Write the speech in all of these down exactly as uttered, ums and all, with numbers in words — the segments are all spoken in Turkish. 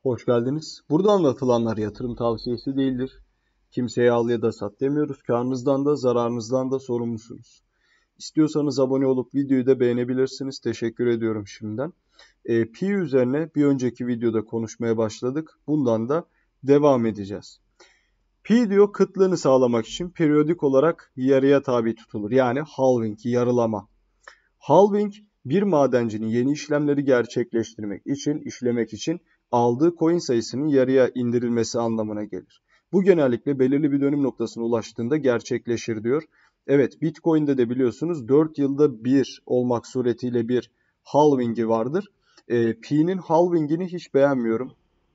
Hoş geldiniz. Burada anlatılanlar yatırım tavsiyesi değildir. Kimseye al ya da sat demiyoruz. Karnınızdan da zararınızdan da sorumlusunuz. İstiyorsanız abone olup videoyu da beğenebilirsiniz. Teşekkür ediyorum şimdiden. E, Pi üzerine bir önceki videoda konuşmaya başladık. Bundan da devam edeceğiz. Pi diyor kıtlığını sağlamak için periyodik olarak yarıya tabi tutulur. Yani halving, yarılama. Halving bir madencinin yeni işlemleri gerçekleştirmek için, işlemek için aldığı coin sayısının yarıya indirilmesi anlamına gelir. Bu genellikle belirli bir dönüm noktasına ulaştığında gerçekleşir diyor. Evet, Bitcoin'de de biliyorsunuz dört yılda bir olmak suretiyle bir halving'i vardır. E, Pi'nin halving'ini hiç beğenmiyorum.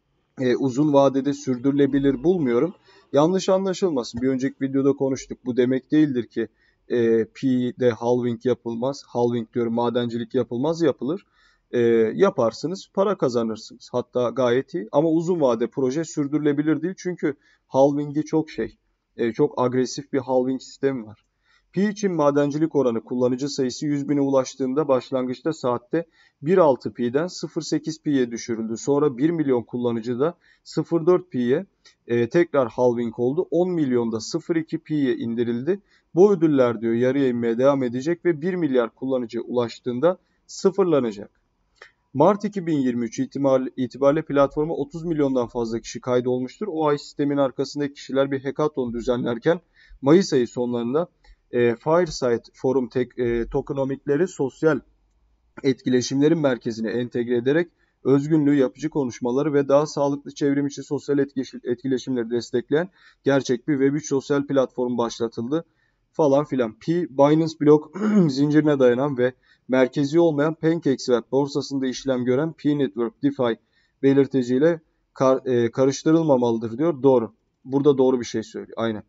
E, uzun vadede sürdürülebilir bulmuyorum. Yanlış anlaşılmasın. Bir önceki videoda konuştuk. Bu demek değildir ki e, Pi'de halving yapılmaz. Halving diyorum, madencilik yapılmaz, yapılır. E, yaparsınız, para kazanırsınız. Hatta gayet iyi. Ama uzun vade proje sürdürülebilir değil. Çünkü halving'i çok şey, e, çok agresif bir halving sistemi var. Pi için madencilik oranı kullanıcı sayısı yüz bine ulaştığında başlangıçta saatte bir virgül altı pi'den sıfır virgül sekiz pi'ye düşürüldü. Sonra bir milyon kullanıcıda sıfır virgül dört pi'ye e, tekrar halving oldu. on milyonda sıfır virgül iki pi'ye indirildi. Bu ödüller diyor yarıya inmeye devam edecek ve bir milyar kullanıcıya ulaştığında sıfırlanacak. Mart iki bin yirmi üç itibariyle platforma otuz milyondan fazla kişi kaydolmuştur. O ay sistemin arkasındaki kişiler bir hackathon düzenlerken Mayıs ayı sonlarında e, Fireside Forum tek, e, tokenomikleri sosyal etkileşimlerin merkezine entegre ederek özgünlüğü, yapıcı konuşmaları ve daha sağlıklı çevrim içi sosyal etkileşimleri destekleyen gerçek bir web üç sosyal platform başlatıldı falan filan. Pi, Binance blok zincirine dayanan ve merkezi olmayan PancakeSwap borsasında işlem gören Pi Network DeFi belirteciyle kar, e, karıştırılmamalıdır diyor. Doğru. Burada doğru bir şey söylüyor. Aynen.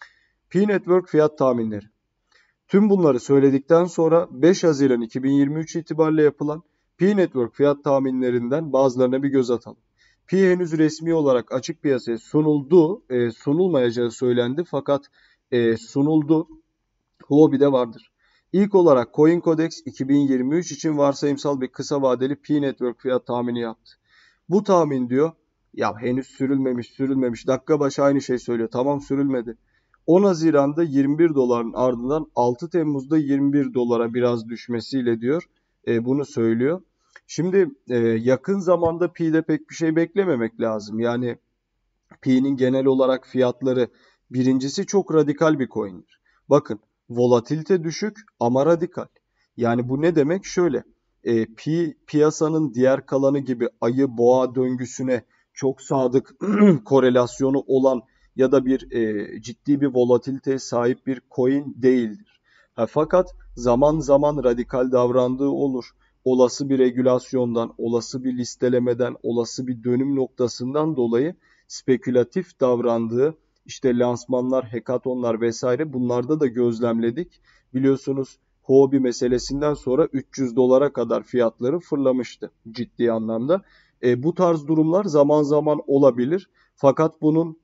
Pi Network fiyat tahminleri. Tüm bunları söyledikten sonra beş Haziran iki bin yirmi üç itibariyle yapılan Pi Network fiyat tahminlerinden bazılarına bir göz atalım. Pi henüz resmi olarak açık piyasaya sunuldu, e, sunulmayacağı söylendi fakat e, sunuldu. Huobi de vardır. İlk olarak CoinCodex iki bin yirmi üç için varsayımsal bir kısa vadeli Pi Network fiyat tahmini yaptı. Bu tahmin diyor, ya henüz sürülmemiş, sürülmemiş, dakika başı aynı şey söylüyor. Tamam, sürülmedi. on Haziran'da yirmi bir doların ardından altı Temmuz'da yirmi bir dolara biraz düşmesiyle diyor e, bunu söylüyor. Şimdi e, yakın zamanda Pi'de pek bir şey beklememek lazım. Yani Pi'nin genel olarak fiyatları, birincisi çok radikal bir coin'dir. Bakın, volatilite düşük ama radikal. Yani bu ne demek? Şöyle, e, Pi piyasanın diğer kalanı gibi ayı boğa döngüsüne çok sadık korelasyonu olan ya da bir e, ciddi bir volatiliteye sahip bir coin değildir. Ha, fakat zaman zaman radikal davrandığı olur. Olası bir regülasyondan, olası bir listelemeden, olası bir dönüm noktasından dolayı spekülatif davrandığı, işte lansmanlar, hackathonlar vesaire, bunlarda da gözlemledik. Biliyorsunuz Huobi meselesinden sonra üç yüz dolara kadar fiyatları fırlamıştı ciddi anlamda. E, bu tarz durumlar zaman zaman olabilir. Fakat bunun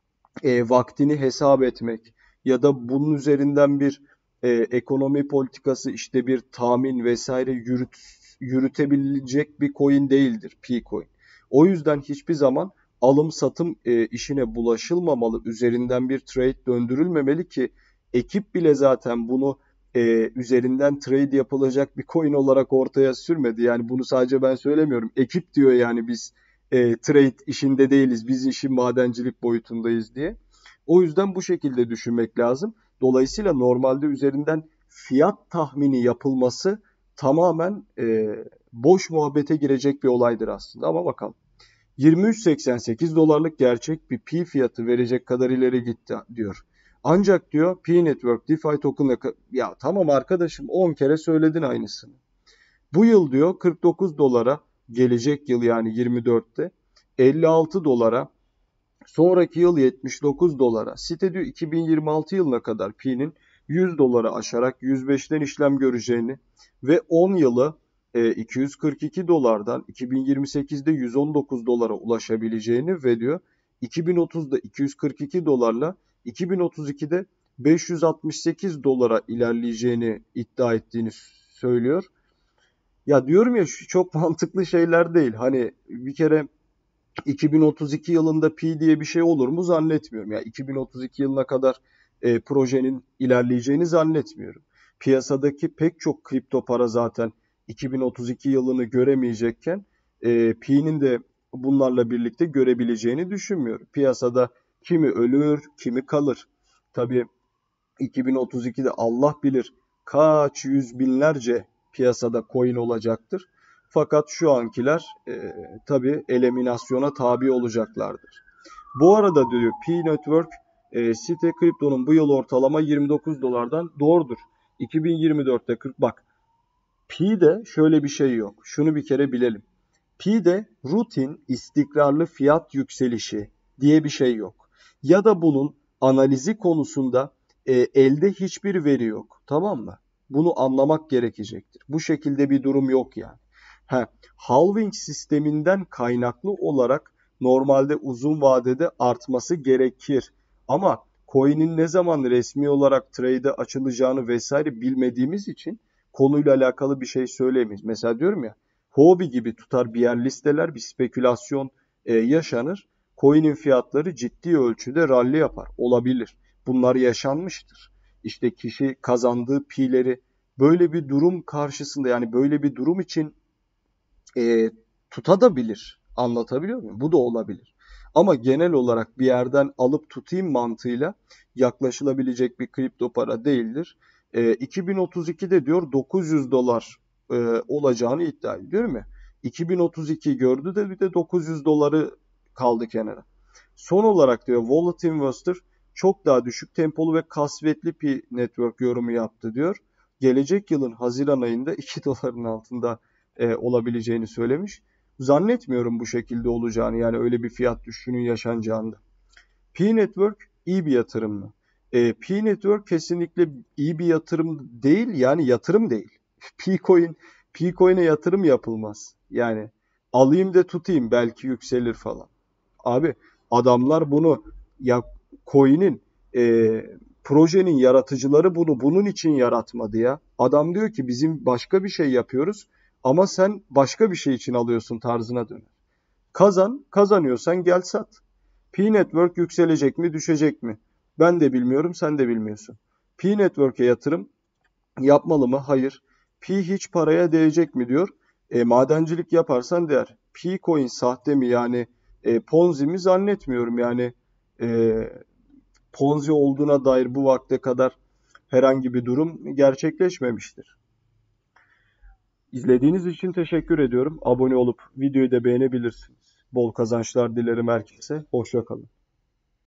e, vaktini hesap etmek ya da bunun üzerinden bir e, ekonomi politikası, işte bir tahmin vesaire yürüt, yürütebilecek bir coin değildir P-Coin. O yüzden hiçbir zaman alım satım e, işine bulaşılmamalı, üzerinden bir trade döndürülmemeli ki ekip bile zaten bunu e, üzerinden trade yapılacak bir coin olarak ortaya sürmedi. Yani bunu sadece ben söylemiyorum. Ekip diyor yani biz e, trade işinde değiliz, biz işin madencilik boyutundayız diye. O yüzden bu şekilde düşünmek lazım. Dolayısıyla normalde üzerinden fiyat tahmini yapılması tamamen e, boş muhabbete girecek bir olaydır aslında. Ama bakalım. yirmi üç virgül seksen sekiz dolarlık gerçek bir Pi fiyatı verecek kadar ileri gitti diyor. Ancak diyor Pi Network DeFi token'la, ya tamam arkadaşım, on kere söyledin aynısını. Bu yıl diyor kırk dokuz dolara, gelecek yıl yani yirmi dörtte elli altı dolara, sonraki yıl yetmiş dokuz dolara. Site diyor iki bin yirmi altı yılına kadar Pi'nin yüz dolara aşarak yüz beşten işlem göreceğini ve on yılı iki yüz kırk iki dolardan iki bin yirmi sekizde yüz on dokuz dolara ulaşabileceğini ve diyor iki bin otuzda iki yüz kırk iki dolarla iki bin otuz ikide beş yüz altmış sekiz dolara ilerleyeceğini iddia ettiğini söylüyor. Ya diyorum ya, şu çok mantıklı şeyler değil. Hani bir kere iki bin otuz iki yılında Pi diye bir şey olur mu zannetmiyorum. Yani iki bin otuz iki yılına kadar e, projenin ilerleyeceğini zannetmiyorum. Piyasadaki pek çok kripto para zaten iki bin otuz iki yılını göremeyecekken e, Pi'nin de bunlarla birlikte görebileceğini düşünmüyorum. Piyasada kimi ölür, kimi kalır. Tabii iki bin otuz ikide Allah bilir kaç yüz binlerce piyasada coin olacaktır. Fakat şu ankiler e, tabii eliminasyona tabi olacaklardır. Bu arada diyor Pi Network e, site kriptonun bu yıl ortalama yirmi dokuz dolardan doğrudur. iki bin yirmi dörtte kırk bak Pi'de şöyle bir şey yok. Şunu bir kere bilelim. Pi'de rutin istikrarlı fiyat yükselişi diye bir şey yok. Ya da bunun analizi konusunda e, elde hiçbir veri yok. Tamam mı? Bunu anlamak gerekecektir. Bu şekilde bir durum yok yani. Ha, halving sisteminden kaynaklı olarak normalde uzun vadede artması gerekir. Ama coin'in ne zaman resmi olarak trade'e açılacağını vesaire bilmediğimiz için konuyla alakalı bir şey söyleyemeyiz. Mesela diyorum ya hobi gibi tutar bir yer listeler, bir spekülasyon e, yaşanır. Coin'in fiyatları ciddi ölçüde rally yapar. Olabilir. Bunlar yaşanmıştır. İşte kişi kazandığı pi'leri böyle bir durum karşısında yani böyle bir durum için e, tutabilir. Anlatabiliyor muyum? Bu da olabilir. Ama genel olarak bir yerden alıp tutayım mantığıyla yaklaşılabilecek bir kripto para değildir. E, iki bin otuz ikide diyor dokuz yüz dolar e, olacağını iddia ediyor mu? iki bin otuz iki gördü de bir de dokuz yüz doları kaldı kenara. Son olarak diyor Wallet Investor çok daha düşük tempolu ve kasvetli bir network yorumu yaptı diyor. Gelecek yılın Haziran ayında iki doların altında e, olabileceğini söylemiş. Zannetmiyorum bu şekilde olacağını yani öyle bir fiyat düşüşünün yaşanacağını. Pi Network iyi bir yatırım mı? E, Pi Network kesinlikle iyi bir yatırım değil yani yatırım değil. Pi Coin, Pi Coin'e yatırım yapılmaz. Yani alayım da tutayım belki yükselir falan. Abi adamlar bunu ya coin'in e, projenin yaratıcıları bunu bunun için yaratmadı ya. Adam diyor ki bizim başka bir şey yapıyoruz ama sen başka bir şey için alıyorsun tarzına döner. Kazan, kazanıyorsan gel sat. Pi Network yükselecek mi, düşecek mi? Ben de bilmiyorum, sen de bilmiyorsun. Pi Network'e yatırım yapmalı mı? Hayır. Pi hiç paraya değecek mi diyor. E, madencilik yaparsan değer. Pi coin sahte mi yani e, Ponzi mi zannetmiyorum yani e, Ponzi olduğuna dair bu vakte kadar herhangi bir durum gerçekleşmemiştir. İzlediğiniz için teşekkür ediyorum. Abone olup videoyu da beğenebilirsiniz. Bol kazançlar dilerim herkese. Hoşça kalın.